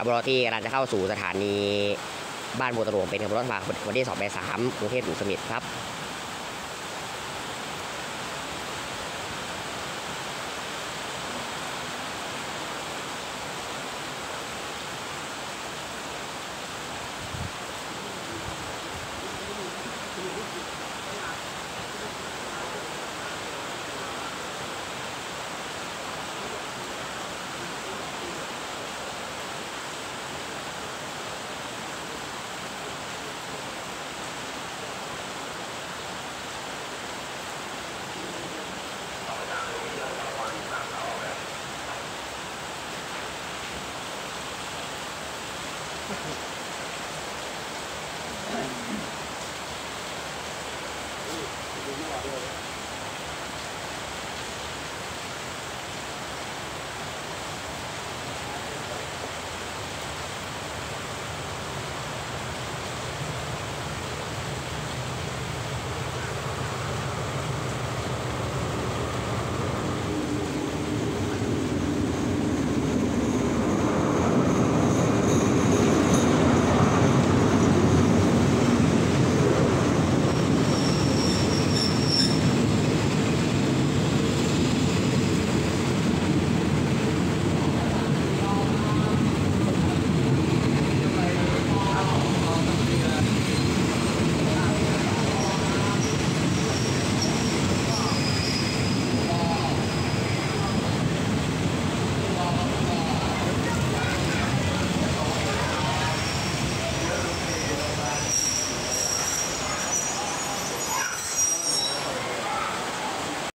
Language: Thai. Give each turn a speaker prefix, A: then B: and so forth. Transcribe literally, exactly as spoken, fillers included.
A: ขบวนรถที่กำลังจะเข้าสู่สถานีบ้านบัวตะหลวงเป็นขบวนรถมาวันที่สองแปดสามกรุงเทพถึงสมิทครับ